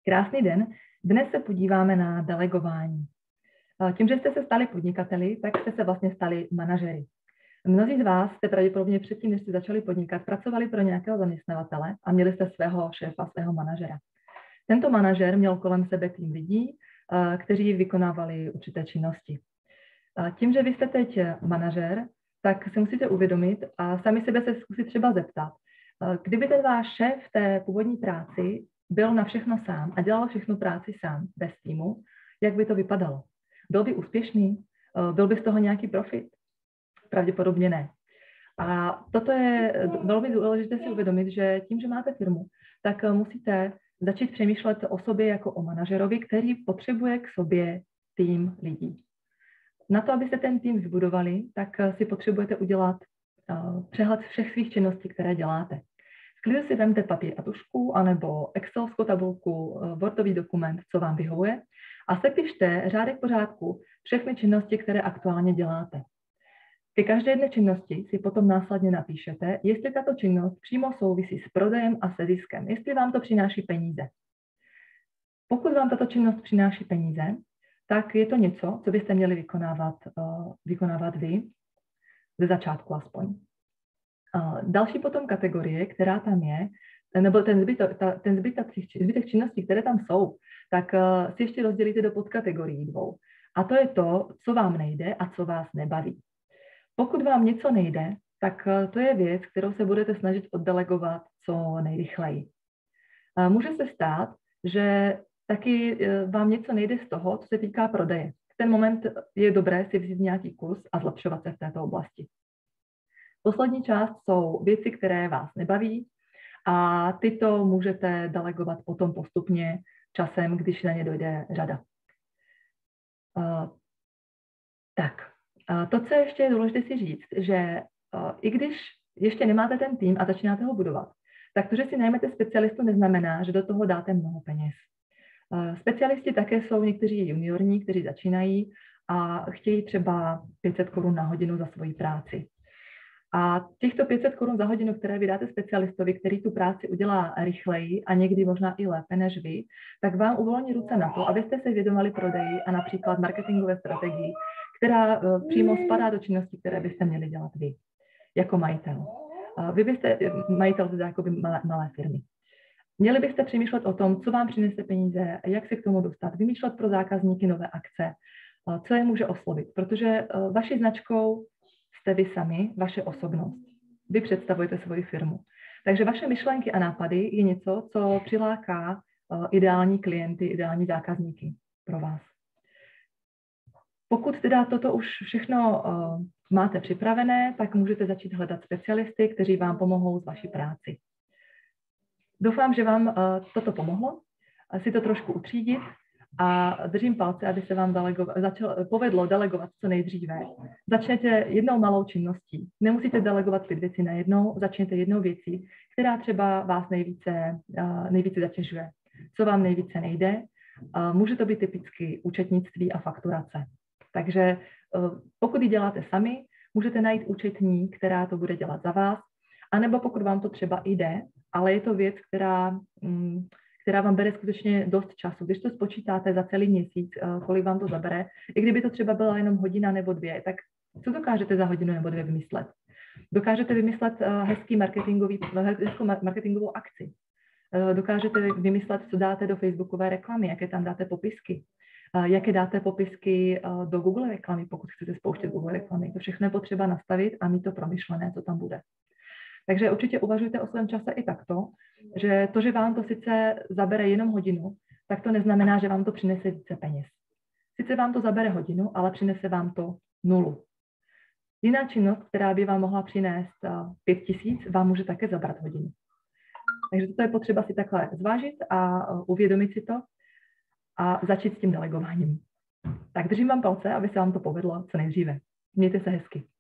Krásný den. Dnes se podíváme na delegování. Tím, že jste se stali podnikateli, tak jste se vlastně stali manažery. Mnozí z vás jste pravděpodobně předtím, než jste začali podnikat, pracovali pro nějakého zaměstnavatele a měli jste svého šéfa, svého manažera. Tento manažer měl kolem sebe tým lidí, kteří vykonávali určité činnosti. Tím, že vy jste teď manažer, tak si musíte uvědomit a sami sebe se zkusit třeba zeptat, kdyby ten váš šéf v té původní práci byl na všechno sám a dělal všechnu práci sám, bez týmu, jak by to vypadalo? Byl by úspěšný? Byl by z toho nějaký profit? Pravděpodobně ne. A toto je velmi důležité si uvědomit, že tím, že máte firmu, tak musíte začít přemýšlet o sobě jako o manažerovi, který potřebuje k sobě tým lidí. Na to, abyste ten tým vybudovali, tak si potřebujete udělat přehled všech svých činností, které děláte. V klidu si vemte papír a tužku, anebo Excelskou tabulku, Wordový dokument, co vám vyhovuje, a sepište řádek po řádku všechny činnosti, které aktuálně děláte. Ke každé jedné činnosti si potom následně napíšete, jestli tato činnost přímo souvisí s prodejem a se ziskem, jestli vám to přináší peníze. Pokud vám tato činnost přináší peníze, tak je to něco, co byste měli vykonávat vy, ze začátku aspoň. Další potom kategorie, která tam je, nebo ten zbytek činností, které tam jsou, tak si ještě rozdělíte do podkategorií dvou. A to je to, co vám nejde a co vás nebaví. Pokud vám něco nejde, tak to je věc, kterou se budete snažit oddelegovat co nejrychleji. Může se stát, že taky vám něco nejde z toho, co se týká prodeje. V ten moment je dobré si vzít nějaký kurz a zlepšovat se v této oblasti. Poslední část jsou věci, které vás nebaví, a tyto můžete delegovat potom postupně časem, když na ně dojde řada. To, co ještě je důležité si říct, že i když ještě nemáte ten tým a začínáte ho budovat, tak to, že si najmete specialistu, neznamená, že do toho dáte mnoho peněz. Specialisti také jsou někteří juniorní, kteří začínají a chtějí třeba 500 Kč na hodinu za svoji práci. A těchto 500 Kč za hodinu, které vydáte specialistovi, který tu práci udělá rychleji a někdy možná i lépe než vy, tak vám uvolní ruce na to, abyste se vědomali prodeji a například marketingové strategii, která přímo spadá do činností, které byste měli dělat vy, jako majitel. Vy byste majitel teda jako malé firmy. Měli byste přemýšlet o tom, co vám přinese peníze, jak se k tomu dostat, vymýšlet pro zákazníky nové akce, co je může oslovit, protože vaší značkou jste vy sami, vaše osobnost. Vy představujete svoji firmu. Takže vaše myšlenky a nápady je něco, co přiláká ideální klienty, ideální zákazníky pro vás. Pokud teda toto už všechno máte připravené, tak můžete začít hledat specialisty, kteří vám pomohou s vaší práci. Doufám, že vám toto pomohlo, si to trošku utřídit, a držím palce, aby se vám povedlo delegovat co nejdříve. Začněte jednou malou činností. Nemusíte delegovat 5 věcí najednou, začněte jednou věcí, která třeba vás nejvíce zatěžuje. Co vám nejvíce nejde, může to být typicky účetnictví a fakturace. Takže pokud ji děláte sami, můžete najít účetní, která to bude dělat za vás, anebo pokud vám to třeba jde, ale je to věc, která vám bere skutečně dost času. Když to spočítáte za celý měsíc, kolik vám to zabere, i kdyby to třeba byla jenom hodina nebo 2, tak co dokážete za hodinu nebo 2 vymyslet? Dokážete vymyslet hezkou marketingovou akci. Dokážete vymyslet, co dáte do facebookové reklamy, jaké tam dáte popisky, jaké dáte popisky do Google reklamy, pokud chcete spouštět Google reklamy. To všechno je potřeba nastavit a mít to promyšlené, co tam bude. Takže určitě uvažujte o svém čase i takto, že to, že vám to sice zabere jenom hodinu, tak to neznamená, že vám to přinese více peněz. Sice vám to zabere hodinu, ale přinese vám to 0. Jiná činnost, která by vám mohla přinést 5000, vám může také zabrat hodinu. Takže to je potřeba si takhle zvážit a uvědomit si to a začít s tím delegováním. Tak držím vám palce, aby se vám to povedlo co nejdříve. Mějte se hezky.